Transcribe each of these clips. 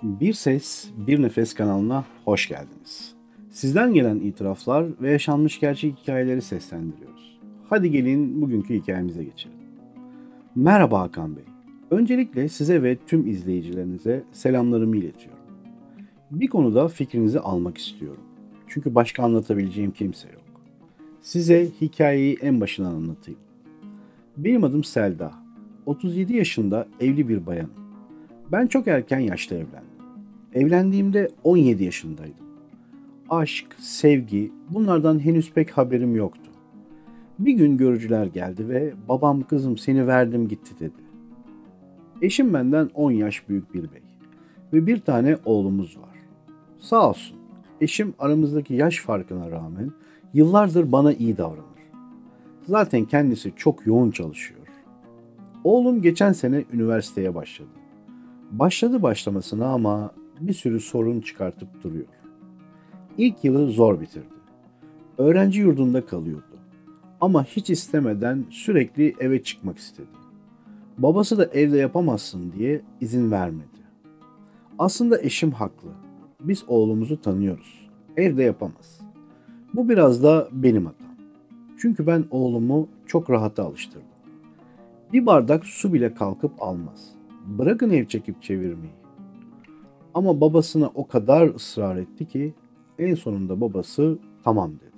Bir Ses, Bir Nefes kanalına hoş geldiniz. Sizden gelen itiraflar ve yaşanmış gerçek hikayeleri seslendiriyoruz. Hadi gelin bugünkü hikayemize geçelim. Merhaba Hakan Bey. Öncelikle size ve tüm izleyicilerinize selamlarımı iletiyorum. Bir konuda fikrinizi almak istiyorum. Çünkü başka anlatabileceğim kimse yok. Size hikayeyi en başından anlatayım. Benim adım Selda. 37 yaşında evli bir bayanım. Ben çok erken yaşta evlendim. Evlendiğimde 17 yaşındaydım. Aşk, sevgi bunlardan henüz pek haberim yoktu. Bir gün görücüler geldi ve babam kızım seni verdim gitti dedi. Eşim benden 10 yaş büyük bir bey ve bir tane oğlumuz var. Sağ olsun eşim aramızdaki yaş farkına rağmen yıllardır bana iyi davranır. Zaten kendisi çok yoğun çalışıyor. Oğlum geçen sene üniversiteye başladı. Başladı başlamasına ama bir sürü sorun çıkartıp duruyor. İlk yılı zor bitirdi. Öğrenci yurdunda kalıyordu. Ama hiç istemeden sürekli eve çıkmak istedi. Babası da evde yapamazsın diye izin vermedi. Aslında eşim haklı. Biz oğlumuzu tanıyoruz. Evde yapamaz. Bu biraz da benim hatam. Çünkü ben oğlumu çok rahata alıştırdım. Bir bardak su bile kalkıp almaz. Bırakın ev çekip çevirmeyi. Ama babasına o kadar ısrar etti ki en sonunda babası tamam dedi.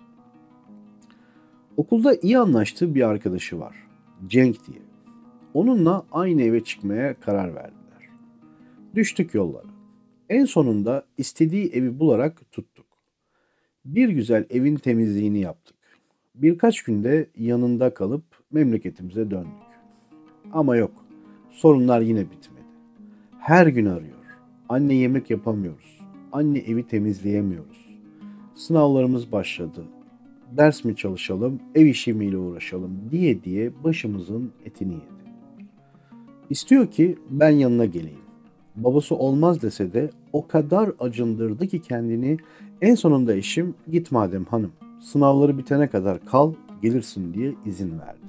Okulda iyi anlaştığı bir arkadaşı var. Cenk diye. Onunla aynı eve çıkmaya karar verdiler. Düştük yollara. En sonunda istediği evi bularak tuttuk. Bir güzel evin temizliğini yaptık. Birkaç günde yanında kalıp memleketimize döndük. Ama yok, sorunlar yine bitmedi. Her gün arıyor. Anne yemek yapamıyoruz. Anne evi temizleyemiyoruz. Sınavlarımız başladı. Ders mi çalışalım, ev işimiyle uğraşalım diye diye başımızın etini yedi. İstiyor ki ben yanına geleyim. Babası olmaz dese de o kadar acındırdı ki kendini en sonunda eşim git madem hanım sınavları bitene kadar kal gelirsin diye izin verdi.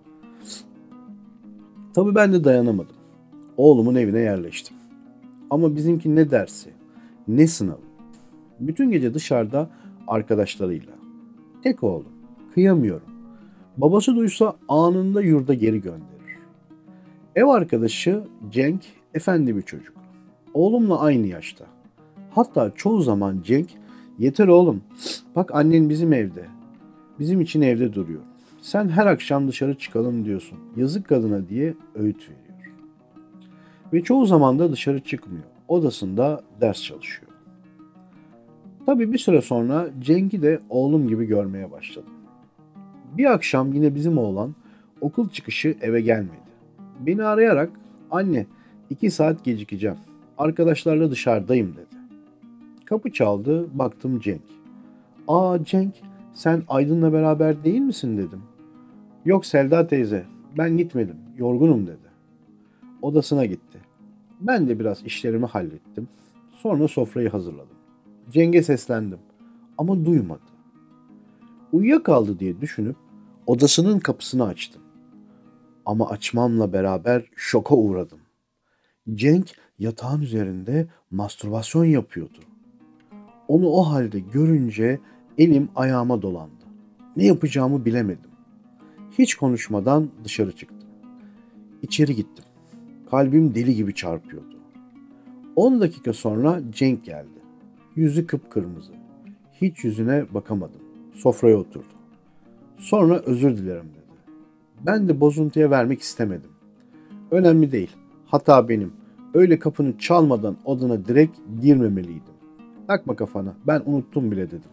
Tabii ben de dayanamadım. Oğlumun evine yerleştim. Ama bizimki ne dersi, ne sınavı. Bütün gece dışarıda arkadaşlarıyla. Tek oğlum. Kıyamıyorum. Babası duysa anında yurda geri gönderir. Ev arkadaşı Cenk efendi bir çocuk. Oğlumla aynı yaşta. Hatta çoğu zaman Cenk yeter oğlum bak annen bizim evde. Bizim için evde duruyor. Sen her akşam dışarı çıkalım diyorsun. Yazık kadına diye öğüt veriyor. Ve çoğu zaman da dışarı çıkmıyor. Odasında ders çalışıyor. Tabii bir süre sonra Cenk'i de oğlum gibi görmeye başladım. Bir akşam yine bizim oğlan okul çıkışı eve gelmedi. Beni arayarak anne 2 saat gecikeceğim. Arkadaşlarla dışarıdayım dedi. Kapı çaldı baktım Cenk. Aa Cenk sen Aydın'la beraber değil misin dedim. Yok Selda teyze ben gitmedim yorgunum dedi. Odasına gitti. Ben de biraz işlerimi hallettim. Sonra sofrayı hazırladım. Cenk'e seslendim ama duymadı. Uyuyakaldı diye düşünüp odasının kapısını açtım. Ama açmamla beraber şoka uğradım. Cenk yatağın üzerinde mastürbasyon yapıyordu. Onu o halde görünce elim ayağıma dolandı. Ne yapacağımı bilemedim. Hiç konuşmadan dışarı çıktım. İçeri gittim. Kalbim deli gibi çarpıyordu. 10 dakika sonra Cenk geldi. Yüzü kıpkırmızı. Hiç yüzüne bakamadım. Sofraya oturdu. Sonra özür dilerim dedi. Ben de bozuntuya vermek istemedim. Önemli değil. Hata benim. Öyle kapını çalmadan odana direkt girmemeliydim. Takma kafana. Ben unuttum bile dedim.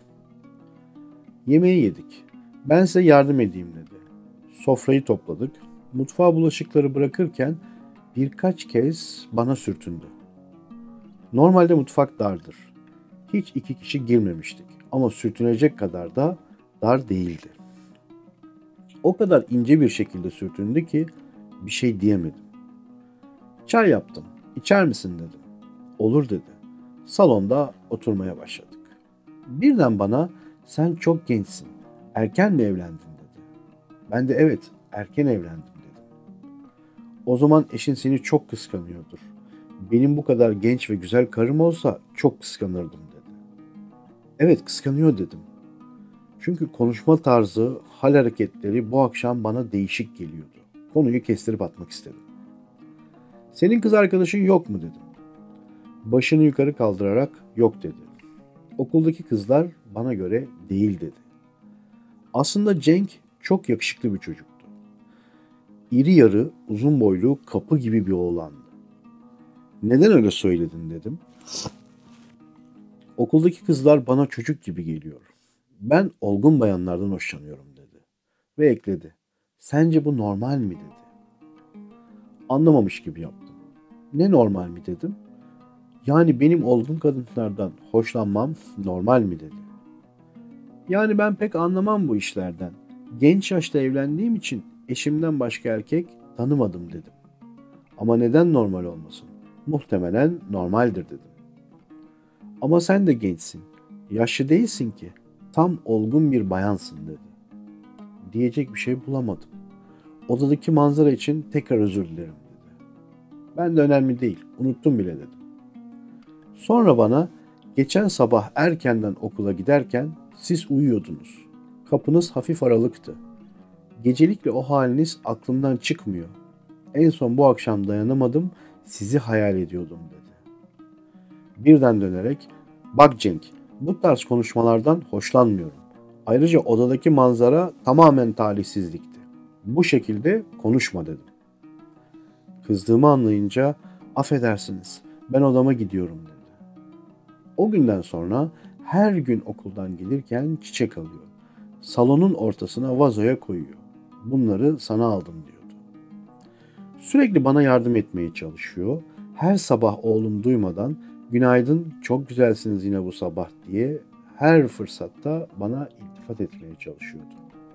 Yemeği yedik. Ben size yardım edeyim dedi. Sofrayı topladık. Mutfağa bulaşıkları bırakırken birkaç kez bana sürtündü. Normalde mutfak dardır. Hiç 2 kişi girmemiştik ama sürtünecek kadar da dar değildi. O kadar ince bir şekilde sürtündü ki bir şey diyemedim. Çay yaptım. İçer misin dedim. Olur dedi. Salonda oturmaya başladık. Birden bana sen çok gençsin. Erken mi evlendin dedi. Ben de evet erken evlendim dedim. O zaman eşin seni çok kıskanıyordur. Benim bu kadar genç ve güzel karım olsa çok kıskanırdım dedi. Evet kıskanıyor dedim. Çünkü konuşma tarzı, hal hareketleri bu akşam bana değişik geliyordu. Konuyu kestirip atmak istedim. Senin kız arkadaşın yok mu dedim. Başını yukarı kaldırarak yok dedi. Okuldaki kızlar bana göre değil dedi. Aslında Cenk çok yakışıklı bir çocuktu. İri yarı, uzun boylu, kapı gibi bir oğlandı. Neden öyle söyledin dedim. Okuldaki kızlar bana çocuk gibi geliyor. Ben olgun bayanlardan hoşlanıyorum dedi. Ve ekledi. Sence bu normal mi dedi. Anlamamış gibi yaptım. Ne normal mi dedim. Yani benim olgun kadınlardan hoşlanmam normal mi dedi. Yani ben pek anlamam bu işlerden. Genç yaşta evlendiğim için eşimden başka erkek tanımadım dedim. Ama neden normal olmasın? Muhtemelen normaldir dedim. Ama sen de gençsin. Yaşlı değilsin ki. Tam olgun bir bayansın dedi. Diyecek bir şey bulamadım. Odadaki manzara için tekrar özür dilerim dedi. Ben de önemli değil. Unuttum bile dedim. Sonra bana geçen sabah erkenden okula giderken siz uyuyordunuz. Kapınız hafif aralıktı. Gecelikle o haliniz aklımdan çıkmıyor. En son bu akşam dayanamadım, sizi hayal ediyordum dedi. Birden dönerek, bak Cenk, bu tarz konuşmalardan hoşlanmıyorum. Ayrıca odadaki manzara tamamen talihsizlikti. Bu şekilde konuşma dedim. Kızdığımı anlayınca, affedersiniz, ben odama gidiyorum dedi. O günden sonra her gün okuldan gelirken çiçek alıyor. Salonun ortasına vazoya koyuyor. Bunları sana aldım diyordu. Sürekli bana yardım etmeye çalışıyor. Her sabah oğlum duymadan günaydın çok güzelsiniz yine bu sabah diye her fırsatta bana iltifat etmeye çalışıyordu.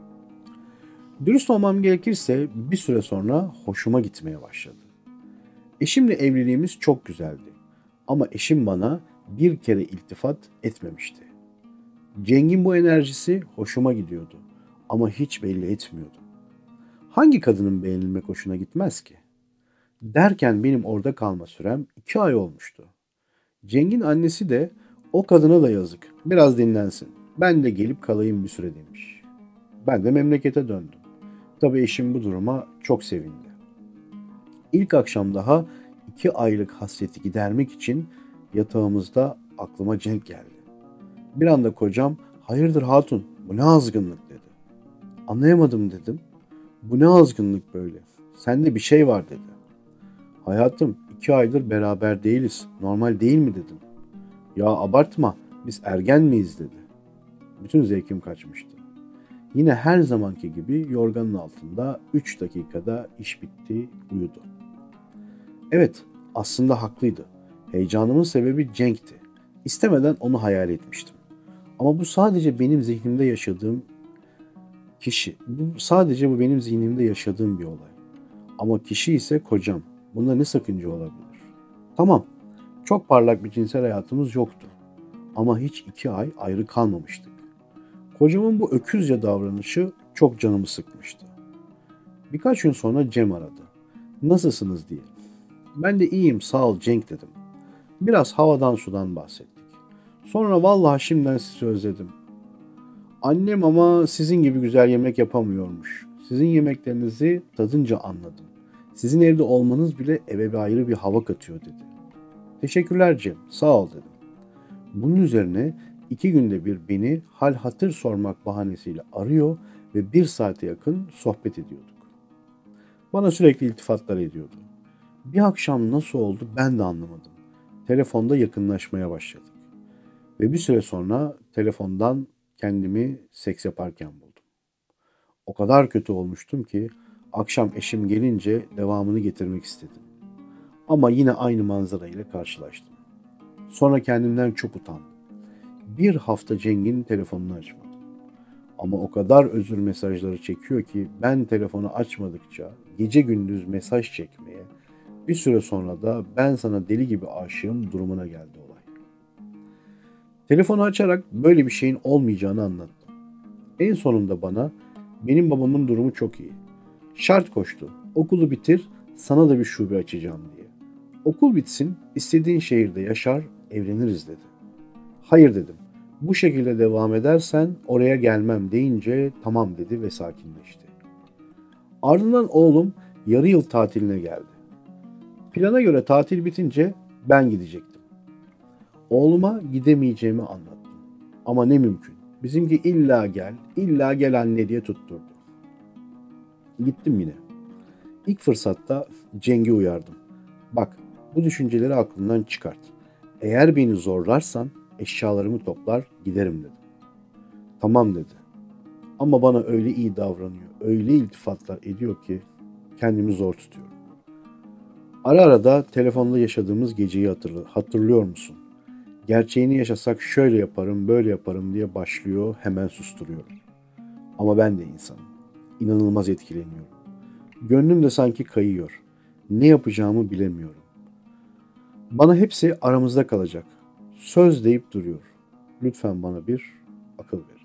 Dürüst olmam gerekirse bir süre sonra hoşuma gitmeye başladı. Eşimle evliliğimiz çok güzeldi. Ama eşim bana bir kere iltifat etmemişti. Ceng'in bu enerjisi hoşuma gidiyordu ama hiç belli etmiyordu. Hangi kadının beğenilmek hoşuna gitmez ki? Derken benim orada kalma sürem 2 ay olmuştu. Ceng'in annesi de o kadına da yazık, biraz dinlensin. Ben de gelip kalayım bir süre demiş. Ben de memlekete döndüm. Tabii eşim bu duruma çok sevindi. İlk akşam daha 2 aylık hasreti gidermek için yatağımızda aklıma Cenk geldi. Bir anda kocam, hayırdır hatun, bu ne azgınlık dedi. Anlayamadım dedim. Bu ne azgınlık böyle, sende bir şey var dedi. Hayatım 2 aydır beraber değiliz, normal değil mi dedim. Ya abartma, biz ergen miyiz dedi. Bütün zevkim kaçmıştı. Yine her zamanki gibi yorganın altında 3 dakikada iş bitti, uyudu. Evet, aslında haklıydı. Heyecanımın sebebi Cenk'ti. İstemeden onu hayal etmiştim. Ama bu sadece benim zihnimde yaşadığım kişi. Bu benim zihnimde yaşadığım bir olay. Ama kişi ise kocam. Bunda ne sakınca olabilir? Tamam, çok parlak bir cinsel hayatımız yoktu. Ama hiç 2 ay ayrı kalmamıştık. Kocamın bu öküzce davranışı çok canımı sıkmıştı. Birkaç gün sonra Cem aradı. Nasılsınız diye. Ben de iyiyim sağ ol Cenk dedim. Biraz havadan sudan bahsettik. Sonra vallahi şimdiden sizi özledim. Annem ama sizin gibi güzel yemek yapamıyormuş. Sizin yemeklerinizi tadınca anladım. Sizin evde olmanız bile eve bir ayrı bir hava katıyor dedi. Teşekkürler Cem, sağ ol dedim. Bunun üzerine 2 günde bir beni hal hatır sormak bahanesiyle arıyor ve 1 saate yakın sohbet ediyorduk. Bana sürekli iltifatlar ediyordu. Bir akşam nasıl oldu ben de anlamadım. Telefonda yakınlaşmaya başladık. Ve bir süre sonra telefondan kendimi seks yaparken buldum. O kadar kötü olmuştum ki akşam eşim gelince devamını getirmek istedim. Ama yine aynı manzara ile karşılaştım. Sonra kendimden çok utandım. Bir hafta Ceng'in telefonunu açmadım. Ama o kadar özür mesajları çekiyor ki ben telefonu açmadıkça gece gündüz mesaj çekmeye, bir süre sonra da ben sana deli gibi aşığım durumuna geldi olay. Telefonu açarak böyle bir şeyin olmayacağını anlattım. En sonunda bana benim babamın durumu çok iyi. Şart koştu. Okulu bitir, sana da bir şube açacağım diye. Okul bitsin, istediğin şehirde yaşar, evleniriz dedi. Hayır dedim. Bu şekilde devam edersen oraya gelmem deyince tamam dedi ve sakinleşti. Ardından oğlum yarı yıl tatiline geldi. Plana göre tatil bitince ben gidecektim. Oğluma gidemeyeceğimi anlattım. Ama ne mümkün. Bizimki illa gel, illa gel anne diye tutturdu. Gittim yine. İlk fırsatta Ceng'i uyardım. Bak, bu düşünceleri aklından çıkart. Eğer beni zorlarsan eşyalarımı toplar giderim dedim. Tamam dedi. Ama bana öyle iyi davranıyor, öyle iltifatlar ediyor ki kendimi zor tutuyorum. Ara ara da telefonda yaşadığımız geceyi hatırlıyor musun? Gerçeğini yaşasak şöyle yaparım, böyle yaparım diye başlıyor, hemen susturuyorum. Ama ben de insanım. İnanılmaz etkileniyorum. Gönlüm de sanki kayıyor. Ne yapacağımı bilemiyorum. Bana hepsi aramızda kalacak. Söz deyip duruyor. Lütfen bana bir akıl verin.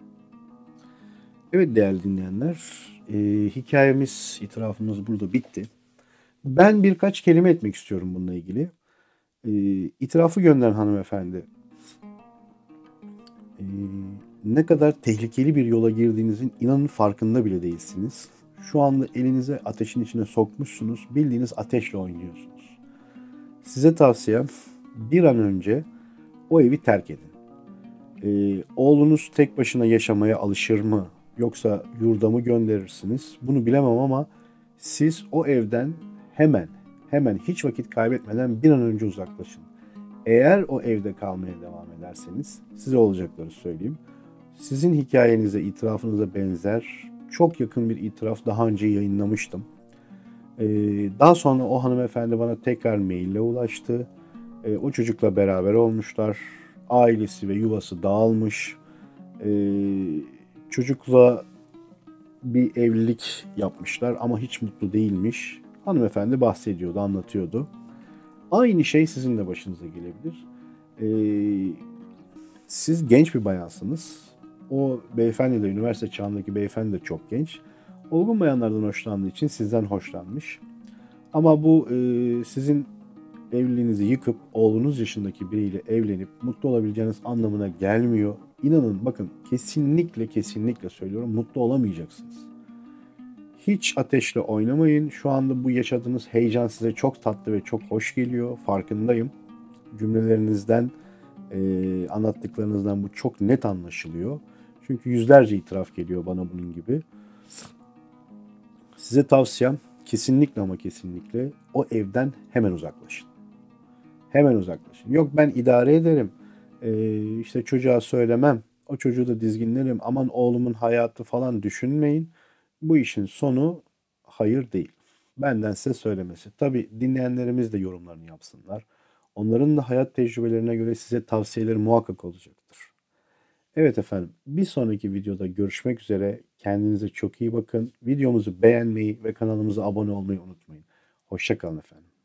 Evet değerli dinleyenler, hikayemiz, itirafımız burada bitti. Ben birkaç kelime etmek istiyorum bununla ilgili. İtirafı gönderen hanımefendi, e, ne kadar tehlikeli bir yola girdiğinizin inanın farkında bile değilsiniz. Şu anda elinize ateşin içine sokmuşsunuz, bildiğiniz ateşle oynuyorsunuz. Size tavsiyem bir an önce o evi terk edin. Oğlunuz tek başına yaşamaya alışır mı? Yoksa yurda mı gönderirsiniz? Bunu bilemem ama siz o evden hemen hiç vakit kaybetmeden bir an önce uzaklaşın. Eğer o evde kalmaya devam ederseniz size olacakları söyleyeyim. Sizin hikayenize, itirafınıza benzer çok yakın bir itiraf daha önce yayınlamıştım. Daha sonra o hanımefendi bana tekrar maille ulaştı. O çocukla beraber olmuşlar. Ailesi ve yuvası dağılmış. Çocukla bir evlilik yapmışlar ama hiç mutlu değilmiş. Hanımefendi bahsediyordu, anlatıyordu. Aynı şey sizin de başınıza gelebilir. Ee, Siz genç bir bayansınız. O beyefendi de, üniversite çağındaki beyefendi de çok genç. Olgun bayanlardan hoşlandığı için sizden hoşlanmış. Ama bu sizin evliliğinizi yıkıp oğlunuz yaşındaki biriyle evlenip mutlu olabileceğiniz anlamına gelmiyor. İnanın bakın, kesinlikle söylüyorum, mutlu olamayacaksınız. Hiç ateşle oynamayın. Şu anda bu yaşadığınız heyecan size çok tatlı ve çok hoş geliyor. Farkındayım. Cümlelerinizden, anlattıklarınızdan bu çok net anlaşılıyor. Çünkü yüzlerce itiraf geliyor bana bunun gibi. Size tavsiyem kesinlikle ama kesinlikle o evden hemen uzaklaşın. Hemen uzaklaşın. Yok ben idare ederim. İşte çocuğa söylemem. O çocuğu da dizginlerim. Aman oğlumun hayatı falan düşünmeyin. Bu işin sonu hayır değil. Benden size söylemesi. Tabii dinleyenlerimiz de yorumlarını yapsınlar. Onların da hayat tecrübelerine göre size tavsiyeleri muhakkak olacaktır. Evet efendim, bir sonraki videoda görüşmek üzere. Kendinize çok iyi bakın. Videomuzu beğenmeyi ve kanalımıza abone olmayı unutmayın. Hoşça kalın efendim.